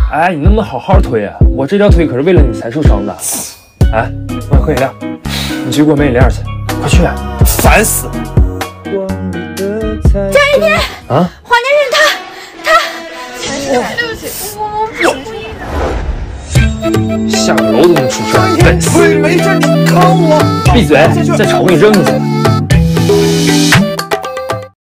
哎，你能不能好好推啊？我这条腿可是为了你才受伤的。哎，我喝饮料，你去给我买饮料去，快去！烦死了！ 江一天啊， 黄先生他，对不起，我下个楼都能出事，笨死！ 没事，你靠我。 闭嘴！再吵我给你扔下去。